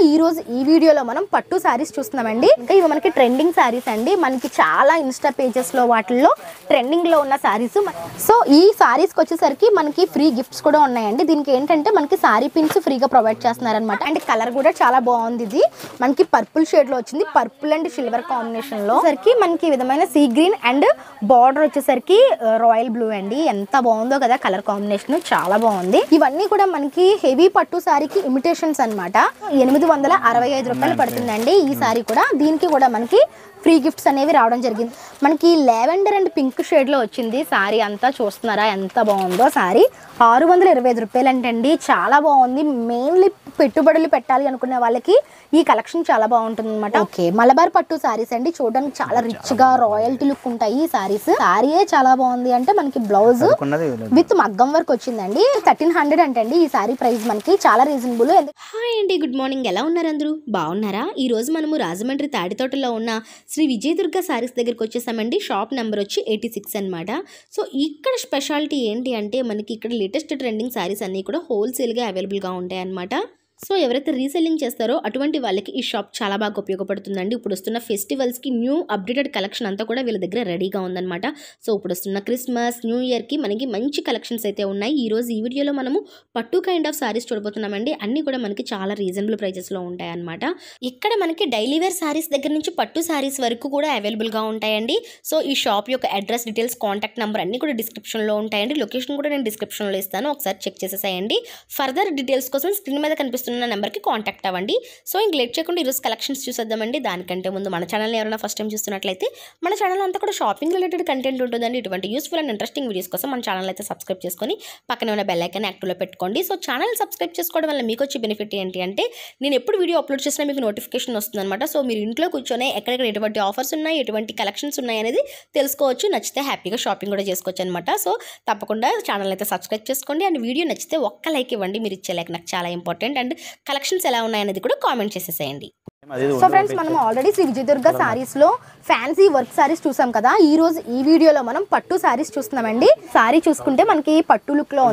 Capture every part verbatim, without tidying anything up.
ఈ రోజు ఈ వీడియోలో మనం పట్టు సారీస్ చూస్తున్నామండి. ఇంకా ఇవి మనకి ట్రెండింగ్ సారీస్ అండి. మనకి చాలా ఇన్స్టా పేజెస్ లో వాటిల్లో ట్రెండింగ్ లో ఉన్న సారీస్. సో ఈ సారీస్ కి వచ్చేసరికి మనకి ఫ్రీ గిఫ్ట్స్ కూడా ఉన్నాయండి. దీనికి ఏంటంటే మనకి సారీ పిన్స్ ఫ్రీగా ప్రొవైడ్ చేస్తున్నారు అనమాట. అండ్ కలర్ కూడా చాలా బాగుంది. ఇది మనకి పర్పుల్ షేడ్ లో వచ్చింది. పర్పుల్ అండ్ సిల్వర్ కాంబినేషన్ లో సరికి మనకి విధమైన సీ గ్రీన్ అండ్ బార్డర్ వచ్చేసరికి రాయల్ బ్లూ అండి. ఎంత బాగుందో కదా కలర్ కాంబినేషన్, చాలా బాగుంది. ఇవన్నీ కూడా మనకి హెవీ పట్టు సారీకి ఇమిటేషన్స్ అనమాట. ఎనిమిది వందల అరవై ఐదు రూపాయలు పడుతుందండి ఈ సారీ కూడా. దీనికి కూడా మనకి ఫ్రీ గిఫ్ట్స్ అనేవి రావడం జరిగింది. మనకి లావెండర్ అండ్ పింక్ షేడ్ లో వచ్చింది సారీ అంతా. చూస్తున్నారా ఎంత బాగుందో సారీ. ఆరు వందల ఇరవై ఐదు రూపాయలు అంటండి, చాలా బాగుంది. మెయిన్లీ పెట్టుబడులు పెట్టాలి అనుకునే వాళ్ళకి ఈ కలెక్షన్ చాలా బాగుంటుంది అనమాట. ఓకే, మలబార్ పట్టు సారీస్ అండి. చూడడానికి చాలా రిచ్ గా రాయల్టీ లుక్ ఉంటాయి ఈ సారీస్. సారీయే చాలా బాగుంది. అంటే మనకి బ్లౌజ్ విత్ మగ్గం వర్క్ వచ్చిందండి. థర్టీన్ హండ్రెడ్ అంటండి ఈ సారీ ప్రైస్. మనకి చాలా రీజనబుల్. హాయ్ అండి, గుడ్ మార్నింగ్. ఎలా ఉన్నారు అందరూ? బాగున్నారా? ఈ రోజు మనము రాజమండ్రి తాడితోటలో ఉన్న శ్రీ విజయదుర్గ సారీస్ దగ్గరికి వచ్చేసామండి. షాప్ నెంబర్ వచ్చి ఎయిటీ సిక్స్ అనమాట. సో ఇక్కడ స్పెషాలిటీ ఏంటి అంటే మనకి ఇక్కడ లేటెస్ట్ ట్రెండింగ్ సారీస్ అన్నీ కూడా హోల్సేల్గా అవైలబుల్గా ఉంటాయి అన్నమాట. సో ఎవరైతే రీసెల్లింగ్ చేస్తారో అటువంటి వాళ్ళకి ఈ షాప్ చాలా బాగా ఉపయోగపడుతుందండి. ఇప్పుడు వస్తున్న ఫెస్టివల్స్కి న్యూ అప్డేటెడ్ కలెక్షన్ అంతా కూడా వీళ్ళ దగ్గర రెడీగా ఉందన్నమాట. సో ఇప్పుడు వస్తున్న క్రిస్మస్, న్యూ ఇయర్కి మనకి మంచి కలెక్షన్స్ అయితే ఉన్నాయి. ఈ రోజు ఈ వీడియోలో మనము పట్టు కైండ్ ఆఫ్ సారీస్ చూడబోతున్నామండి. అన్నీ కూడా మనకి చాలా రీజనబుల్ ప్రైజెస్లో ఉంటాయి అన్నమాట. ఇక్కడ మనకి డైలీ వేర్ సారీస్ దగ్గర నుంచి పట్టు సారీస్ వరకు కూడా అవైలబుల్గా ఉంటాయండి. సో ఈ షాప్ యొక్క అడ్రస్ డీటెయిల్స్, కాంటాక్ట్ నెంబర్ అన్నీ కూడా డిస్క్రిప్షన్లో ఉంటాయండి. లొకేషన్ కూడా నేను డిస్క్రిప్షన్లో ఇస్తాను, ఒకసారి చెక్ చేసేసేయండి. ఫర్దర్ డీటెయిల్స్ కోసం స్క్రీన్ మీద కనిపిస్తుంది నెంబర్కి కాంటాక్ట్ అవ్వండి. సో ఇంక లేట్ చేయకుండా ఈరోజు కలెక్షన్స్ చూసేద్దామండి. దానికంటే ముందు మన ఛానల్ని ఎవరైనా ఫస్ట్ టైం చూస్తున్నట్లయితే మన ఛానల్ అంతా కూడా షాపింగ్ రిలేటెడ్ కంటెంట్ ఉంటుందండి. ఇటువంటి యూస్ఫుల్ అండ్ ఇంట్రెస్టింగ్ వీడియోస్ కోసం మన ఛానల్ అయితే సబ్స్క్రైబ్ చేసుకొని పక్కనే ఉన్న బెల్ ఐకాన్ యాక్టివ్లో పెట్టుకోండి. సో ఛానల్ సబ్స్క్రైబ్ చేసుకోవడం వల్ల మీకు వచ్చే బెనిఫిట్ ఏంటి అంటే నేను ఎప్పుడు వీడియో అప్లోడ్ చేసినా మీకు నోటిఫికేషన్ వస్తుంది అనమాట. సో మీరు ఇంట్లో కూర్చొని ఎక్కడెక్కడ ఎటువంటి ఆఫర్స్ ఉన్నాయి, ఎటువంటి కలెక్షన్స్ ఉన్నాయి అనేది తెలుసుకోవచ్చు. నచ్చితే హ్యాపీగా షాపింగ్ కూడా చేసుకోవచ్చు అనమాట. సో తప్పకుండా ఛానల్ అయితే సబ్స్క్రైబ్ చేసుకోండి. అండ్ వీడియో నచ్చితే ఒక్క లైక్ ఇవ్వండి. మీరు ఇచ్చే లైక్ నాకు చాలా ఇంపార్టెంట్. అండ్ కలెక్షన్స్ ఎలా ఉన్నాయనేది కూడా కామెంట్ చేసేసేయండి. సో ఫ్రెండ్స్, మనం ఆల్రెడీ శ్రీ విజయదుర్గ సారీస్ లో ఫ్యాన్సీ వర్క్ సారీస్ చూసాం కదా. ఈ రోజు ఈ వీడియోలో మనం పట్టు సారీస్ చూస్తున్నామండి. సారీ చూసుకుంటే మనకి పట్టు లుక్ లో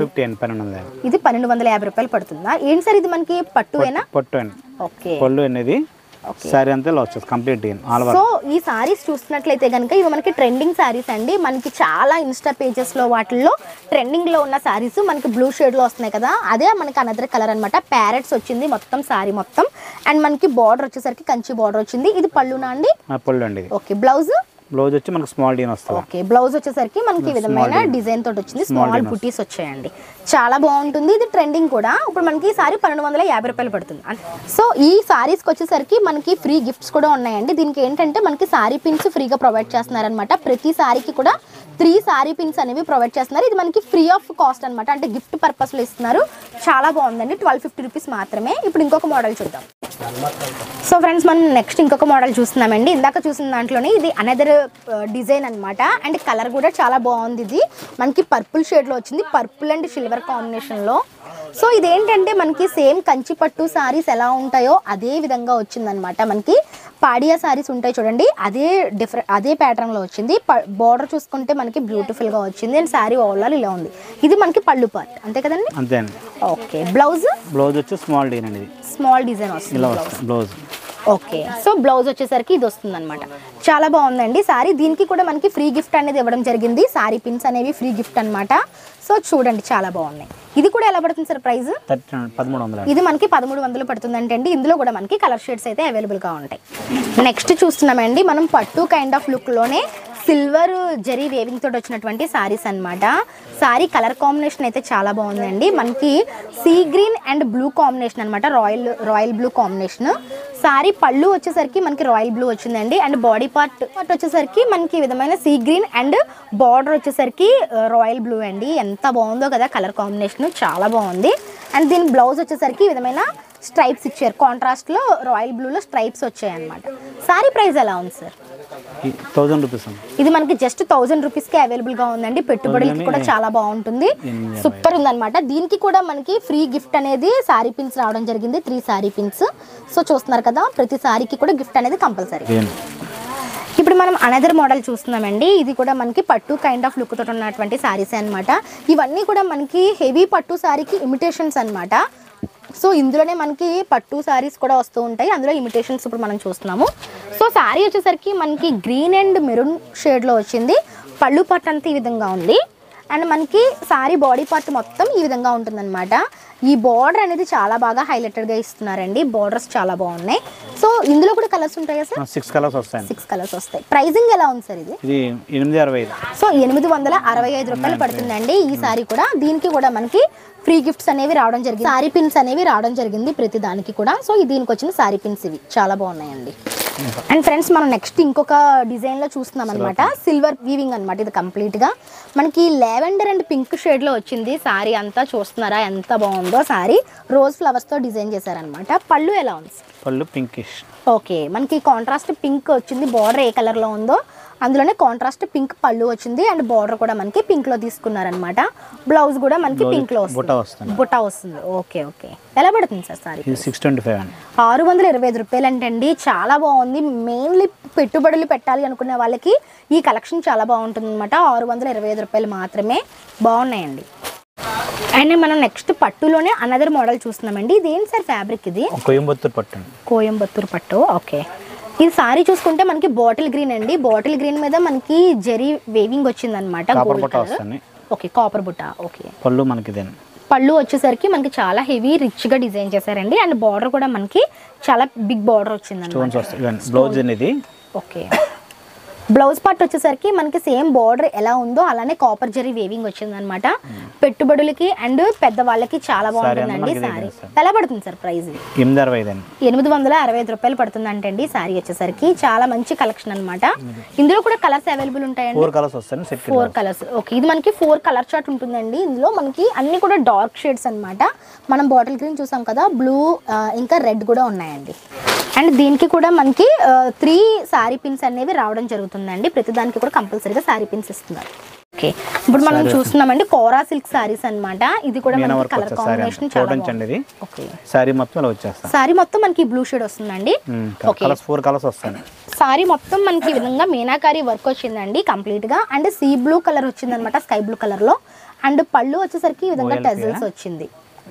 ఇది పన్నెండు వందల యాభై రూపాయలు పడుతుందా ఏంటి సార్? ఇది మనకి పట్టువేనా? పట్టు. ఓకే, పళ్ళు అనేది సారీ అంతా వచ్చేది కంప్లీట్. సో ఈ సారీస్ చూస్తున్నట్లయితే కనుక ఇవి మనకి ట్రెండింగ్ సారీస్ అండి. మనకి చాలా ఇన్స్టా పేజెస్ లో వాటిల్లో ట్రెండింగ్ లో ఉన్న సారీస్ మనకి బ్లూ షేడ్ లో వస్తున్నాయి కదా. అదే మనకి అనదర్ కలర్ అనమాట. ప్యారెట్స్ వచ్చింది మొత్తం సారీ మొత్తం. అండ్ మనకి బార్డర్ వచ్చేసరికి కంచి బార్డర్ వచ్చింది. ఇది పళ్ళునా అండి? పళ్ళు అండి. ఓకే, బ్లౌజ్ బ్లౌజ్ వచ్చి మనకి స్మాల్ డిజైన్ వస్తుంది. ఓకే, బ్లౌజ్ వచ్చేసరికి మనకి విధమైన డిజైన్ తోటి వచ్చింది. స్మాల్ బుటీస్ వచ్చాయండి, చాలా బాగుంటుంది. ఇది ట్రెండింగ్ కూడా. ఇప్పుడు మనకి ఈ సారీ పన్నెండు వందల యాభై రూపాయలు పడుతుంది. సో ఈ సారీస్కి వచ్చేసరికి మనకి ఫ్రీ గిఫ్ట్స్ కూడా ఉన్నాయండి. దీనికి ఏంటంటే మనకి సారీ పిన్స్ ఫ్రీగా ప్రొవైడ్ చేస్తున్నారనమాట. ప్రతి సారీకి కూడా త్రీ సారీ పిన్స్ అనేవి ప్రొవైడ్ చేస్తున్నారు. ఇది మనకి ఫ్రీ ఆఫ్ కాస్ట్ అనమాట, అంటే గిఫ్ట్ పర్పస్లో ఇస్తున్నారు. చాలా బాగుందండి. ట్వెల్వ్ ఫిఫ్టీ రూపీస్ మాత్రమే. ఇప్పుడు ఇంకొక మోడల్ చూద్దాం. సో ఫ్రెండ్స్, మనం నెక్స్ట్ ఇంకొక మోడల్ చూస్తున్నామండి. ఇందాక చూసిన దాంట్లోనే ఇది అనదర్ డిజైన్ అనమాట. అండ్ కలర్ కూడా చాలా బాగుంది. ఇది మనకి పర్పుల్ షేడ్లో వచ్చింది. పర్పుల్ అండ్ సిల్వర్ కాంబినేషన్లో. సో ఇదేంటంటే మనకి సేమ్ కంచి పట్టు సారీస్ ఎలా ఉంటాయో అదే విధంగా వచ్చిందనమాట. మనకి పాడియా సారీస్ ఉంటాయి చూడండి, అదే డిఫరెంట్ అదే ప్యాటర్న్లో వచ్చింది. బార్డర్ చూసుకుంటే మనకి బ్యూటిఫుల్గా వచ్చింది. అండ్ సారీ ఓవరాల్ ఇలా ఉంది. ఇది మనకి పళ్ళు పార్ట్ అంతే కదండి? అంతే అండి. ఓకే, బ్లౌజ్ బ్లౌజ్ వచ్చి స్మాల్ డిజైన్ అండి. స్మాల్ డిజైన్ వస్తుంది బ్లౌజ్. ఓకే, సో బ్లౌజ్ వచ్చేసరికి ఇది వస్తుంది అనమాట. చాలా బాగుందండి సారీ. దీనికి కూడా మనకి ఫ్రీ గిఫ్ట్ అనేది ఇవ్వడం జరిగింది. సారీ పిన్స్ అనేవి ఫ్రీ గిఫ్ట్ అనమాట. సో చూడండి చాలా బాగున్నాయి. ఇది కూడా ఎలా పడుతుంది సార్ ప్రైస్? పదమూడు వందలు. ఇది మనకి పదమూడు వందలు పడుతుంది అంటే ఇందులో కూడా మనకి కలర్ షేడ్స్ అయితే అవైలబుల్గా ఉంటాయి. నెక్స్ట్ చూస్తున్నామండి మనం పట్టు కైండ్ ఆఫ్ లుక్లోనే సిల్వర్ జరీ వేవింగ్ తోటి వచ్చినటువంటి సారీస్ అనమాట. సారీ కలర్ కాంబినేషన్ అయితే చాలా బాగుందండి. మనకి sea green and blue combination అనమాట. Royal royal blue combination. Sari పళ్ళు వచ్చేసరికి మనకి రాయల్ బ్లూ వచ్చిందండి. అండ్ బాడీ పార్ట్ పార్ట్ వచ్చేసరికి మనకి విధమైన సీ గ్రీన్ అండ్ బార్డర్ వచ్చేసరికి రాయల్ బ్లూ అండి. ఎంత బాగుందో కదా కలర్ కాంబినేషన్, చాలా బాగుంది. అండ్ దీని బ్లౌజ్ వచ్చేసరికి విధమైన స్ట్రైప్స్ ఇచ్చారు. కాంట్రాస్ట్లో రాయల్ బ్లూలో స్ట్రైప్స్ వచ్చాయి అనమాట. సారీ ప్రైస్ ఎలా ఉంది సార్? Thousand rupees. ఇది మనకి జస్ట్ థౌసండ్ రూపీస్కి అవైలబుల్గా ఉందండి. పెట్టుబడులకి కూడా చాలా బాగుంటుంది. సూపర్ ఉందన్నమాట. దీనికి కూడా మనకి ఫ్రీ గిఫ్ట్ అనేది సారీ పిన్స్ రావడం జరిగింది. Three sari pins. సో చూస్తున్నారు కదా, ప్రతి సారీకి కూడా గిఫ్ట్ అనేది కంపల్సరీ. ఇప్పుడు మనం అనదర్ మోడల్ చూస్తున్నామండి. ఇది కూడా మనకి పట్టు కైండ్ ఆఫ్ లుక్ తోటి ఉన్నటువంటి సారీస్ అనమాట. ఇవన్నీ కూడా మనకి హెవీ పట్టు సారీకి ఇమిటేషన్స్ అనమాట. సో ఇందులోనే మనకి పట్టు శారీస్ కూడా వస్తూ ఉంటాయి, అందులో ఇమిటేషన్స్ ఇప్పుడు మనం చూస్తున్నాము. సో శారీ వచ్చేసరికి మనకి గ్రీన్ అండ్ మెరూన్ షేడ్లో వచ్చింది. పళ్ళు పట్టు అంతా ఈ విధంగా ఉంది. అండ్ మనకి శారీ బాడీ పార్ట్ మొత్తం ఈ విధంగా ఉంటుందన్నమాట. ఈ బార్డర్ అనేది చాలా బాగా హైలైటెడ్గా ఇస్తున్నారండి. బార్డర్స్ చాలా బాగున్నాయి. సో ఇందులో కూడా కలర్స్ ఉంటాయా సార్? సిక్స్ కలర్స్ వస్తాయి. సిక్స్ కలర్స్ వస్తాయి. ప్రైజింగ్ ఎలా ఉంది సార్ ఇది? ఇది ఎనిమిది అరవై ఐదు. సో ఎనిమిది వందల అరవై ఐదు రూపాయలు పడుతుందండి ఈ సారీ కూడా. దీనికి కూడా మనకి ఫ్రీ గిఫ్ట్స్ అనేవి రావడం జరిగింది, సారీ పిన్స్ అనేవి రావడం జరిగింది ప్రతి దానికి కూడా. సో దీనికి వచ్చిన సారీ పిన్స్ ఇవి చాలా బాగున్నాయండి. అండ్ ఫ్రెండ్స్ మనం నెక్స్ట్ ఇంకొక డిజైన్ లో చూస్తున్నాం అనమాట. సిల్వర్ వీవింగ్ అనమాట. ఇది కంప్లీట్ గా మనకి లావెండర్ అండ్ పింక్ షేడ్ లో వచ్చింది. సారీ అంతా చూస్తున్నారా ఎంత బాగుందో. సారీ రోజ్ ఫ్లవర్స్ తో డిజైన్ చేశారనమాట. పళ్ళు ఎలా ఉంది? పళ్ళు పింకిష్. ఓకే, మనకి కాంట్రాస్ట్ పింక్ వచ్చింది. బార్డర్ ఏ కలర్ లో ఉందో అందులోనే కాంట్రాస్ట్ పింక్ పళ్ళు వచ్చింది. అండ్ బార్డర్ కూడా మనకి పింక్ లో తీసుకున్నారనమాట. బ్లౌజ్ కూడా మనకి పింక్ లో వస్తుంది, బుటా వస్తుంది. ఓకే ఓకే, ఎలా పడుతుంది sir sari? Six twenty five అండి. ఆరు వందల ఇరవై ఐదు రూపాయలు అంటండి. చాలా బాగుంది. మెయిన్లీ పెట్టుబడులు పెట్టాలి అనుకునే వాళ్ళకి ఈ కలెక్షన్ చాలా బాగుంటుంది అనమాట. ఆరు వందల ఇరవై ఐదు రూపాయలు మాత్రమే. బాగున్నాయండి. అండ్ మనం నెక్స్ట్ పట్టులోనే అనదర్ మోడల్ చూస్తున్నామండి. ఇది ఏంటి సార్ ఫ్యాబ్రిక్? ఇది కోయంబత్తూర్ పట్టు. కోయంబత్తూర్ పట్టు. ఓకే, ఈ సారీ చూసుకుంటే మనకి బాటిల్ గ్రీన్ అండి. బాటిల్ గ్రీన్ మీద మనకి జరీ వేవింగ్ వచ్చింది అనమాట. ఓకే, కాపర్ బుట్ట. ఓకే, పళ్ళు మనకి పళ్ళు వచ్చేసరికి మనకి చాలా హెవీ రిచ్ గా డిజైన్ చేశారండి. అండ్ బార్డర్ కూడా మనకి చాలా బిగ్ బార్డర్ వచ్చింది అనమాట. ఓకే, బ్లౌజ్ పార్ట్ వచ్చేసరికి మనకి సేమ్ బార్డర్ ఎలా ఉందో అలానే కాపర్ జరీ వేవింగ్ వచ్చింది అనమాట. పెట్టుబడులకి అండ్ పెద్దవాళ్ళకి చాలా బాగుంటుందండి సారీ. ఎలా పడుతుంది సార్ ప్రైస్? ఎనిమిది వందల అరవై ఐదు రూపాయలు పడుతుంది అంటండి సారీ వచ్చేసరికి. చాలా మంచి కలెక్షన్ అనమాట. ఇందులో కూడా కలర్స్ అవైలబుల్ ఉంటాయండి. Four colours. ఓకే, ఇది మనకి ఫోర్ కలర్ చార్ట్ ఉంటుందండి. ఇందులో మనకి అన్ని కూడా డార్క్ షేడ్స్ అనమాట. మనం బాటిల్ గ్రీన్ చూసాం కదా, బ్లూ ఇంకా రెడ్ కూడా ఉన్నాయండి. అండ్ దీనికి కూడా మనకి త్రీ సారీ పిన్స్ అనేవి రావడం జరుగుతుందండి. ప్రతి దానికి కూడా కంపల్సరీగా సారీ పిన్స్ ఇస్తున్నారు. ఓకే, ఇప్పుడు మనం చూస్తున్నామండి కోరా సిల్క్ సారీస్ అన్నమాట. ఇది కూడా మనకి కలర్ కాంబినేషన్ చాలా బాగుంది. ఓకే, సారీ మొత్తం ఇలా వచ్చేస్తుంది. సారీ మొత్తం మనకి బ్లూ షేడ్ వస్తుందండి. ఓకే, ఫోర్ కలర్స్ వస్తాయి. సారీ మొత్తం మనకి ఈ విధంగా మీనాకారి వర్క్ వచ్చిందండి కంప్లీట్ గా. అండ్ సీ బ్లూ కలర్ వచ్చింది అనమాట, స్కై బ్లూ కలర్ లో. అండ్ పళ్ళు వచ్చేసరికి ఈ విధంగా టెజల్స్ వచ్చింది.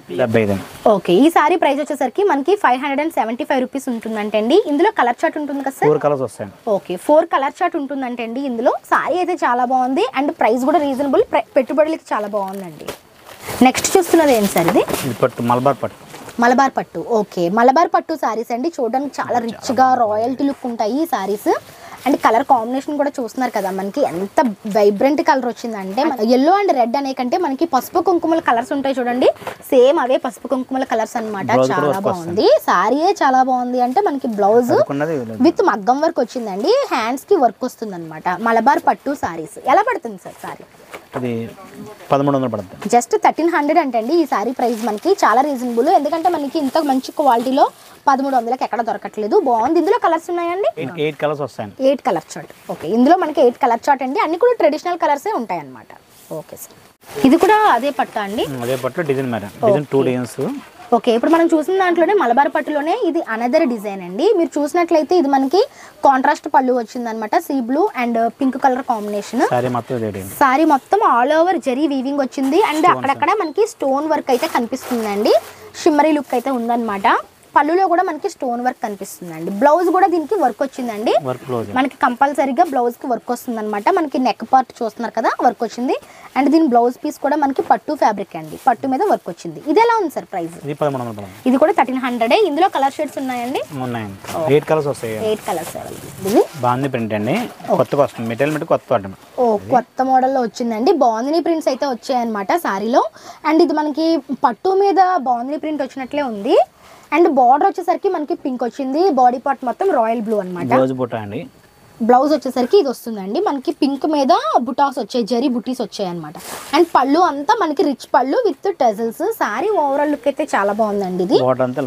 ఓకే, ఈ సారీ ప్రైస్ వచ్చేసరికి మనకి five hundred and seventy five rupees ఉంటుందంటే అండి. ఇందులో కలర్ చార్ట్ ఉంటుంది కదా సార్? ఫోర్ కలర్స్ వస్తాయి. ఓకే, ఫోర్ కలర్ చార్ట్ ఉంటుందంటే అండి. ఇందులో సారీ అయితే చాలా బాగుంది అండ్ ప్రైస్ కూడా రీజనబుల్, పెట్టుబడులకి చాలా బాగుందండి. నెక్స్ట్ చూస్తున్నది ఏంటి సార్? ఇది పట్టు, మలబార్ పట్టు. మలబార్ పట్టు. ఓకే, మలబార్ పట్టు సారీస్ అండి. చూడడానికి చాలా రిచ్ గా రాయల్టీ లుక్ ఉంటాయి ఈ సారీస్. అండ్ కలర్ కాంబినేషన్ కూడా చూస్తున్నారు కదా, మనకి ఎంత వైబ్రెంట్ కలర్ వచ్చిందంటే ఎల్లో అండ్ రెడ్ అనే కంటే మనకి పసుపు కుంకుమల కలర్స్ ఉంటాయి చూడండి, సేమ్ అవే పసుపు కుంకుమల కలర్స్ అనమాట. చాలా బాగుంది సారీయే, చాలా బాగుంది. అంటే మనకి బ్లౌజ్ విత్ మగ్గం వర్క్ వచ్చిందండి, హ్యాండ్స్ కి వర్క్ వస్తుంది అనమాట. మలబార్ పట్టు సారీస్ ఎలా పడుతుంది సార్ సారీ? అది పదమూడు వందలు పడుతుంది. జస్ట్ థర్టీన్ హండ్రెడ్ అంటే అండి ఈ సారీ ప్రైస్ మనకి చాలా రీజనబుల్. ఎందుకంటే మనకి ఇంత మంచి క్వాలిటీలో పదమూడు వందలకి ఎక్కడ దొరకట్లేదు. బాగుంది. ఇందులో కలర్స్ ఉన్నాయండి? ఎయిట్ కలర్స్ వస్తాయి. Eight colour chart. ఓకే, ఇందులో మనకి ఎయిట్ కలర్ చార్ట్ అండి. అన్ని కూడా ట్రెడిషనల్ కలర్సే ఉంటాయి అన్నమాట. ఓకే సార్, ఇది కూడా అదే పట్టు అండి. అదే పట్టు, డిజైన్ మేర డిజైన్ టూ డిజైన్స్. ఓకే, ఇప్పుడు మనం చూసిన దాంట్లోనే మలబార్ పట్టులోనే ఇది అనదర్ డిజైన్ అండి. మీరు చూసినట్లయితే ఇది మనకి కాంట్రాస్ట్ పళ్ళు వచ్చింది అనమాట. Sea blue and pink colour combination. Sari మొత్తం ఆల్ ఓవర్ జరీ వీవింగ్ వచ్చింది అండ్ అక్కడక్కడ మనకి స్టోన్ వర్క్ అయితే కనిపిస్తుందండి. షిమ్మరీ లుక్ అయితే ఉందన్నమాట. పళ్ళులో కూడా మనకి స్టోన్ వర్క్ కనిపిస్తుందండి. బ్లౌజ్ కూడా దీనికి వర్క్ వచ్చిందండి. మనకి కంపల్సరీగా బ్లౌజ్ కి వర్క్ వస్తుంది అనమాట. మనకి నెక్ పార్ట్ చూస్తున్నారు కదా, వర్క్ వచ్చింది. అండ్ దీని బ్లౌజ్ పీస్ కూడా మనకి పట్టు ఫ్యాబ్రిక్ అండి, పట్టు మీద వర్క్ వచ్చింది. ఇది ఎలా ఉంది సార్ ప్రైస్? ఇది కూడా థర్టీన్ హండ్రెడ్. ఇందులో కలర్ షేడ్స్ ఉన్నాయండి. ఎయిట్ కలర్స్ వస్తాయి. Eight colours. బాగుంది ప్రింట్ అండి, కొత్తగా వస్తుంది. మెటీరియల్ కొత్త ఓ కొత్త మోడల్లో వచ్చిందండి. బాందిని ప్రింట్స్ అయితే వచ్చాయన్నమాట సారీలో. అండ్ ఇది మనకి పట్టు మీద బాందిని ప్రింట్ వచ్చినట్లే ఉంది. అండ్ బార్డర్ వచ్చేసరికి మనకి పింక్ వచ్చింది. బాడీ పార్ట్ మొత్తం రాయల్ బ్లూ అనమాట. బ్లౌజ్ వచ్చేసరికి ఇది వస్తుందండి. మనకి పింక్ మీద బుటాస్ వచ్చాయి, జరీ బుటీస్ వచ్చాయి అనమాట. అండ్ పళ్ళు అంతా మనకి రిచ్ పళ్ళు with tassels. Sari overall look అయితే చాలా బాగుందండి. ఇది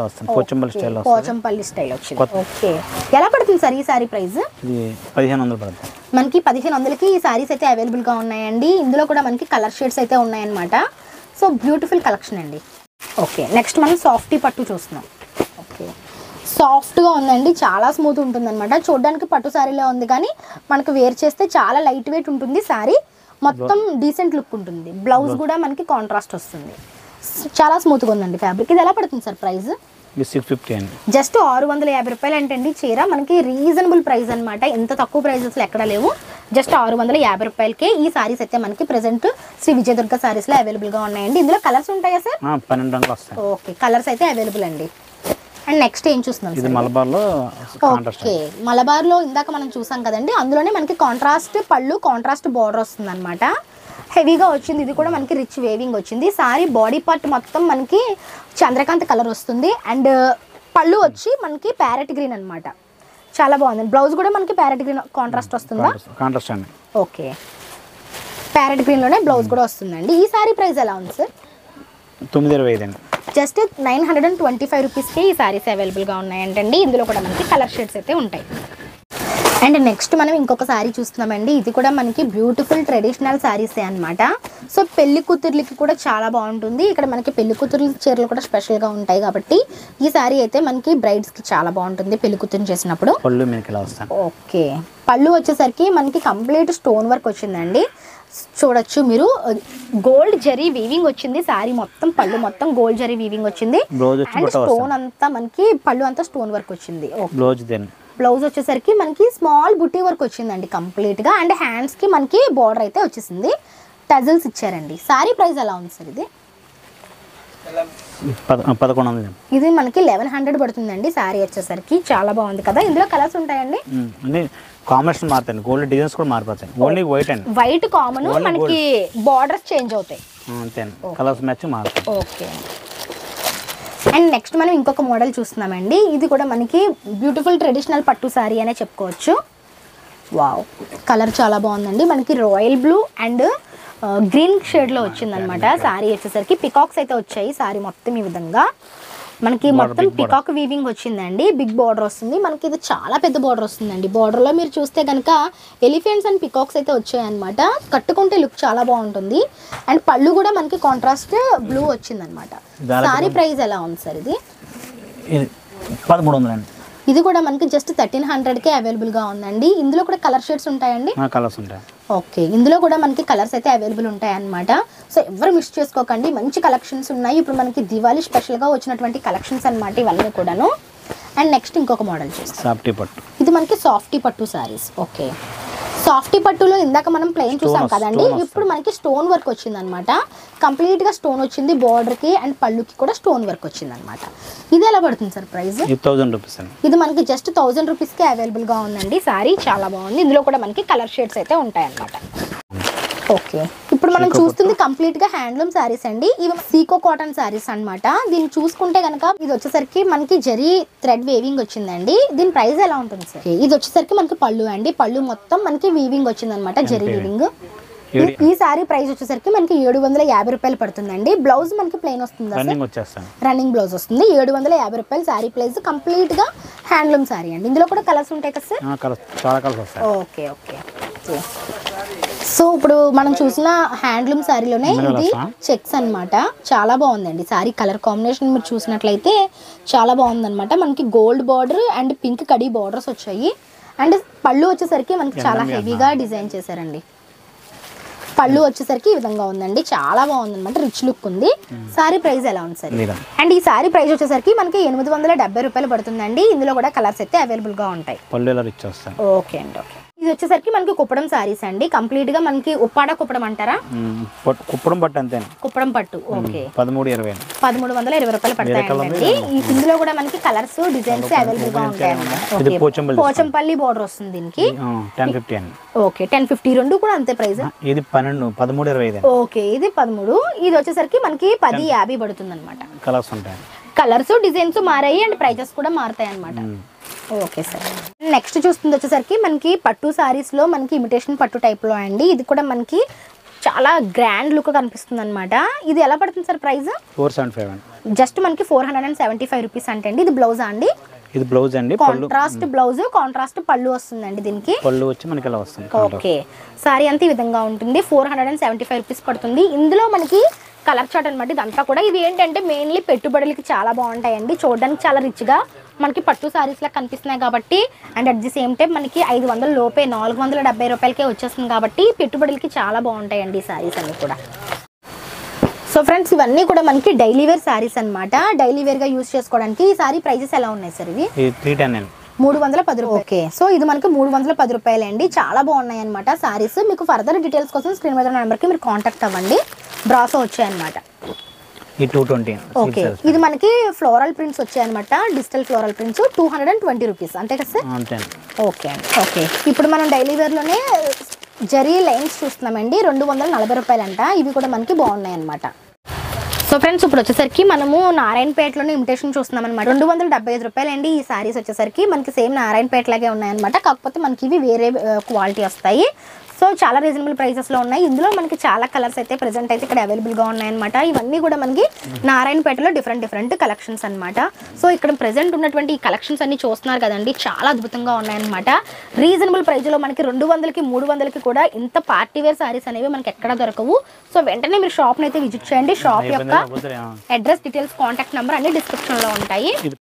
పోచంపల్లి స్టైల్ వచ్చింది. ఓకే, ఎలా పడుతుంది సార్ ఈ సారీ ప్రైస్? పదిహేను వందలు పడుతుంది. మనకి పదిహేను వందలకి ఈ సారీస్ అయితే అవైలబుల్ గా ఉన్నాయండి. ఇందులో కూడా మనకి కలర్ షేడ్స్ అయితే ఉన్నాయన్నమాట. సో బ్యూటిఫుల్ కలెక్షన్ అండి. ఓకే, నెక్స్ట్ మనం సాఫ్టీ పట్టు చూస్తున్నాం. ఓకే, సాఫ్ట్గా ఉందండి, చాలా స్మూత్ ఉంటుంది అనమాట. చూడడానికి పట్టు శారీలో ఉంది కానీ మనకు వేర్ చేస్తే చాలా లైట్ వెయిట్ ఉంటుంది. శారీ మొత్తం డీసెంట్ లుక్ ఉంటుంది. బ్లౌజ్ కూడా మనకి కాంట్రాస్ట్ వస్తుంది. చాలా స్మూత్గా ఉందండి ఫ్యాబ్రిక్. ఇది ఎలా పడుతుంది సార్ ప్రైస్? ఇది సిక్స్ ఫిఫ్టీ అండి. జస్ట్ ఆరు వందల యాభై రూపాయలు అంటండి చీర. మనకి రీజనబుల్ ప్రైస్ అనమాట, ఎంత తక్కువ ప్రైజెస్లో ఎక్కడ లేవు. జస్ట్ ఆరు వందల యాభై రూపాయలకే ఈ సారీస్ అయితే మనకి ప్రెసెంట్ శ్రీ విజయదుర్గ సారీస్లో అవైలబుల్గా ఉన్నాయండి. ఇందులో కలర్స్ ఉంటాయా సార్? పన్నెండు రంగులు వస్తాయి. ఓకే, కలర్స్ అయితే అవైలబుల్ అండి. అండ్ నెక్స్ట్ ఏం చూస్తున్నాం? ఇది మలబార్లో కాంట్రాస్ట్. ఓకే, మలబార్లో ఇందాక మనం చూసాం కదండి, అందులోనే మనకి కాంట్రాస్ట్ పళ్ళు, కాంట్రాస్ట్ బార్డర్ వస్తుంది అనమాట. హెవీగా వచ్చింది. ఇది కూడా మనకి రిచ్ వేవింగ్ వచ్చింది. సారీ బాడీ పార్ట్ మొత్తం మనకి చంద్రకాంత్ కలర్ వస్తుంది. అండ్ పళ్ళు వచ్చి మనకి ప్యారెట్ గ్రీన్ అనమాట. చాలా బాగుంది. బ్లౌజ్ కూడా మనకి ప్యారెట్ గ్రీన్ కాంట్రాస్ట్ వస్తుందా? కాంట్రాస్ట్ అండి. ఓకే, ప్యారెట్ గ్రీన్లోనే బ్లౌజ్ కూడా వస్తుందండి. ఈ సారీ ప్రైస్ ఎలా ఉంది సార్? తొమ్మిది ఇరవై ఐదు అండి. Just nine hundred and twenty five రూపీస్కి ఈ సారీస్ అవైలబుల్గా ఉన్నాయంటండి. ఇందులో కూడా మనకి కలర్ షేడ్స్ అయితే ఉంటాయి. అండ్ నెక్స్ట్ మనం ఇంకొక సారీ చూస్తున్నామండి. ఇది కూడా మనకి బ్యూటిఫుల్ ట్రెడిషనల్ సారీసే అనమాట. సో పెళ్లి కూతుర్లకి కూడా చాలా బాగుంటుంది. ఇక్కడ మనకి పెళ్లి కూతుర్ల చీరలు కూడా స్పెషల్గా ఉంటాయి కాబట్టి ఈ సారీ అయితే మనకి బ్రైడ్స్కి చాలా బాగుంటుంది పెళ్లి కూతురు చేసినప్పుడు. పళ్ళు మీకు ఇలా వస్తాయి. ఓకే, పళ్ళు వచ్చేసరికి మనకి కంప్లీట్ స్టోన్ వర్క్ వచ్చిందండి. చూడొచ్చు మీరు, గోల్డ్ జరీ వీవింగ్ వచ్చింది. సారీ మొత్తం పళ్ళు మొత్తం గోల్డ్ జరీ వీవింగ్ వచ్చింది. అండ్ స్టోన్ అంతా మనకి పళ్ళు అంతా స్టోన్ వర్క్ వచ్చింది. బ్లౌజ్ దేని బ్లౌజ్ వచ్చేసరికి మనకి స్మాల్ బుట్టి వర్క్ వచ్చిందండి కంప్లీట్గా. అండ్ హ్యాండ్స్కి మనకి బార్డర్ అయితే వచ్చేసింది. టజల్స్ ఇచ్చారండి. సారీ ప్రైస్ ఎలా ఉంది సార్? ఇది పదకొండు వందలు. ఇది మనకి లెవెన్ హండ్రెడ్ పడుతుందండి సారీ వచ్చేసరికి. చాలా బాగుంది కదా. ఇందులో కలర్స్ ఉంటాయండి. కాంబినేషన్ మారుతాయి, గోల్డ్ డిజైన్స్ కూడా మారిపోతాయి. ఓన్లీ వైట్ అండి. వైట్ కామన్, మనకి బార్డర్స్ చేంజ్ అవుతాయి అంతే. కలర్స్ మ్యాచ్ మారుతాయి. ఓకే. అండ్ నెక్స్ట్ మనం ఇంకొక మోడల్ చూస్తున్నామండి. ఇది కూడా మనకి బ్యూటిఫుల్ ట్రెడిషనల్ పట్టు సారీ అనే చెప్పుకోవచ్చు. వావ్, కలర్ చాలా బాగుందండి. మనకి రాయల్ బ్లూ అండ్ గ్రీన్ షేడ్లో వచ్చిందనమాట. సారీ వచ్చేసరికి పికాక్స్ అయితే వచ్చాయి. సారీ మొత్తం ఈ విధంగా మనకి మొత్తం పికాక్ వీవింగ్ వచ్చిందండి. బిగ్ బార్డర్ వస్తుంది. మనకి ఇది చాలా పెద్ద బార్డర్ వస్తుందండి. బార్డర్లో మీరు చూస్తే కనుక ఎలిఫెంట్స్ అండ్ పికాక్స్ అయితే వచ్చాయి అనమాట. కట్టుకుంటే లుక్ చాలా బాగుంటుంది. అండ్ పళ్ళు కూడా మనకి కాంట్రాస్ట్ బ్లూ వచ్చిందనమాట. సారీ ప్రైస్ ఎలా ఉంది సార్? ఇది పదమూడు వందలు అండి. ఇది కూడా మనకి జస్ట్ థర్టీన్ హండ్రెడ్కే అవైలబుల్గా ఉందండి. ఇందులో కూడా కలర్ షేడ్స్ ఉంటాయండి. కలర్స్ ఉంటాయి. ఓకే, ఇందులో కూడా మనకి కలర్స్ అయితే అవైలబుల్ ఉంటాయి అన్నమాట. సో ఎవరు మిస్ చేసుకోకండి, మంచి కలెక్షన్స్ ఉన్నాయి. ఇప్పుడు మనకి దివాళీ స్పెషల్గా వచ్చినటువంటి కలెక్షన్స్ అన్నమాట ఇవన్నీ కూడాను. అండ్ నెక్స్ట్ ఇంకొక మోడల్ చూస్తాం, సాఫ్టీ పట్టు. ఇది మనకి సాఫ్టీ పట్టు సారీస్. ఓకే, సాఫ్టీ పట్టులో ఇందాక మనం ప్లెయిన్ చూసాం కదండి, ఇప్పుడు మనకి స్టోన్ వర్క్ వచ్చింది అనమాట. కంప్లీట్గా స్టోన్ వచ్చింది బార్డర్కి అండ్ పళ్ళుకి కూడా స్టోన్ వర్క్ వచ్చింది అనమాట. ఇది ఎలా పడుతుంది సార్ ప్రైస్? థౌసండ్ రూపీస్ అండి. ఇది మనకి జస్ట్ థౌసండ్ రూపీస్కి అవైలబుల్గా ఉందండి. సారీ చాలా బాగుంది. ఇందులో కూడా మనకి కలర్ షేడ్స్ అయితే ఉంటాయి అన్నమాట. ఓకే, ఇప్పుడు మనం చూస్తుంది కంప్లీట్ గా హ్యాండ్లూమ్ శారీస్ అండి. ఇవి సీకో కాటన్ శారీస్ అన్నమాట. దీన్ని చూసుకుంటే కనుక ఇది వచ్చేసరికి మనకి జరీ థ్రెడ్ వేవింగ్ వచ్చిందండి. దీని ప్రైస్ ఎలా ఉంటుంది సార్? ఇది వచ్చేసరికి మనకి పళ్ళు అండి. పళ్ళు మొత్తం మనకి వీవింగ్ వచ్చింది అనమాట, జరీ వీవింగ్. ఈ సారీ ప్రైస్ వచ్చేసరికి మనకి ఏడు వందల యాభై రూపాయలు పడుతుందండి. బ్లౌజ్ మనకి ప్లెయిన్ వస్తుందా? రన్నింగ్ బ్లౌజ్ వస్తుంది. ఏడు వందల యాభై రూపాయలు సారీ ప్రైస్. కంప్లీట్ గా హ్యాండ్లూమ్ సారీ అండి. ఇందులో కూడా కలర్స్ ఉంటాయి కదా సార్? Okay okay. సో ఇప్పుడు మనం చూసిన హ్యాండ్లూమ్ శారీలోనే ఇది చెక్స్ అన్నమాట. చాలా బాగుందండి సారీ. కలర్ కాంబినేషన్ మీరు చూసినట్లయితే చాలా బాగుందన్నమాట. మనకి గోల్డ్ బార్డర్ అండ్ పింక్ కడీ బార్డర్స్ వచ్చాయి. అండ్ పళ్ళు వచ్చేసరికి మనకి చాలా హెవీగా డిజైన్ చేశారండి. పళ్ళు వచ్చేసరికి ఈ విధంగా ఉందండి. చాలా బాగుంది అనమాట, రిచ్ లుక్ ఉంది. సారీ ప్రైస్ ఎలా ఉంది సార్? అండ్ ఈ సారీ ప్రైస్ వచ్చేసరికి మనకి ఎనిమిది వందల డెబ్బై రూపాయలు పడుతుందండి. ఇందులో కూడా కలర్స్ అయితే అవైలబుల్ గా ఉంటాయి. ఓకే అండి. ఓకే, ఇది వచ్చేసరికి మనకి కుప్పడం సారీస్ అండి. కంప్లీట్ గా మనకి ఉప్పాడ కుప్పడం అంటారా? కుప్పడం పట్టు అంతే. కుప్పడం పట్టు. ఓకే, పదమూడు ఇరవై పదమూడు వందల ఇరవై రూపాయలు పడతాయండి. ఇందులో కూడా మనకి కలర్స్ డిజైన్స్ అవైలబుల్ గా ఉంటాయి. పోచంపల్లి బోర్డర్ వస్తుంది దీనికి. ఓకే, టెన్ ఫిఫ్టీ రెండు కూడా అంతే ప్రైస్. ఇది పన్నెండు పదమూడు ఇరవై. ఓకే, ఇది పదమూడు. ఇది వచ్చేసరికి మనకి పది యాభై పడుతుంది అనమాట. కలర్స్ ఉంటాయి, కలర్స్ డిజైన్స్ మారాయి అండ్ ప్రైజెస్ కూడా మారుతాయి అనమాట. Okay sir. నెక్స్ట్ చూస్తుంది వచ్చేసరికి మనకి పట్టు సారీస్ లో మనకి ఇమిటేషన్ పట్టు టైప్ లో అండి. ఇది కూడా మనకి చాలా గ్రాండ్ లుక్ కనిపిస్తుంది అనమాట. ఇది ఎలా పడుతుంది sir price? Four seventy five. Just మనకి four hundred and seventy five rupees అంటే అండి. ఇది బ్లౌజ్ అండి. ఇది బ్లౌజ్ అండి. కాంట్రాస్ట్ బ్లౌజ్, కాంట్రాస్ట్ పళ్ళు వస్తుందండి దీనికి. పళ్ళు వచ్చి మనకి ఇలా వస్తుంది. ఓకే, సారీ అంతా ఈ విధంగా ఉంటుంది. Four hundred and seventy five rupees పడుతుంది. ఇందులో మనకి కలర్ చార్ట్ అనమాట ఇదంతా కూడా. ఇది ఏంటంటే మెయిన్లీ పెట్టుబడులకి చాలా బాగుంటాయండి. చూడడానికి చాలా రిచ్గా మనకి పట్టు సారీస్ లా కనిపిస్తున్నాయి కాబట్టి, and at the same time మనకి ఐదు వందల లోపే నాలుగు వందల డెబ్బై రూపాయలకే వచ్చేస్తుంది కాబట్టి పెట్టుబడులకి చాలా బాగుంటాయండి ఈ సారీస్ అన్ని కూడా. సో ఫ్రెండ్స్ ఇవన్నీ కూడా మనకి డైలీ వేర్ శారీస్ అనమాట. డైలీ వేర్ గా యూజ్ చేసుకోవడానికి ఈ సారీ ప్రైజెస్ ఎలా ఉన్నాయి సార్? ఇవి త్రీ టెన్ అండి, మూడు వందల పది రూపాయలు. ఓకే, సో ఇది మనకి మూడు వందల పది రూపాయలు అండి. చాలా బాగున్నాయి అనమాట సారీస్. మీకు ఫర్దర్ డీటెయిల్స్ కోసం స్క్రీన్ మీద నెంబర్కి మీరు కాంటాక్ట్ అవ్వండి. బ్రాసో వచ్చాయన్నమాట. ఈ టూ ట్వంటీ. ఓకే, ఇది మనకి ఫ్లోరల్ ప్రింట్స్ వచ్చాయన్నమాట. Digital floral prints two hundred and twenty rupees అంతే కదా సార్? అంతే. ఓకే అండి. ఓకే, ఇప్పుడు మనం డైలీ వేర్లోనే జరీ లైన్స్ చూస్తున్నామండి. రెండు వందల నలభై రూపాయలు అంట. ఇవి కూడా మనకి బాగున్నాయి అనమాట. సో ఫ్రెండ్స్ ఇప్పుడు వచ్చేసరికి మనము నారాయణపేటలోనే ఇమిటేషన్ చూస్తున్నాం అనమాట. రెండు వందల డెబ్బై ఐదు రూపాయలు అండి. ఈ సారీస్ వచ్చేసరికి మనకి సేమ్ నారాయణపేట లాగే ఉన్నాయన్నమాట. కాకపోతే మనకి ఇవి వేరే క్వాలిటీ వస్తాయి. సో చాలా రీజనబుల్ ప్రైసెస్లో ఉన్నాయి. ఇందులో మనకి చాలా కలర్స్ అయితే ప్రెజెంట్ అయితే ఇక్కడ అవైలబుల్గా ఉన్నాయన్నమాట. ఇవన్నీ కూడా మనకి నారాయణపేటలో డిఫరెంట్ డిఫరెంట్ కలెక్షన్స్ అనమాట. సో ఇక్కడ ప్రెజెంట్ ఉన్నటువంటి ఈ కలెక్షన్స్ అన్ని చూస్తున్నారు కదండి, చాలా అద్భుతంగా ఉన్నాయన్నమాట. రీజనబుల్ ప్రైస్లో మనకి రెండు వందలకి మూడు వందలకి కూడా ఇంత పార్టీ వేర్ సారీస్ అనేవి మనకి ఎక్కడ దొరకవు. సో వెంటనే మీరు షాప్ని అయితే విజిట్ చేయండి. షాప్ యొక్క అడ్రస్, డీటెయిల్స్, కాంటాక్ట్ నెంబర్ అన్ని డిస్క్రిప్షన్లో ఉంటాయి.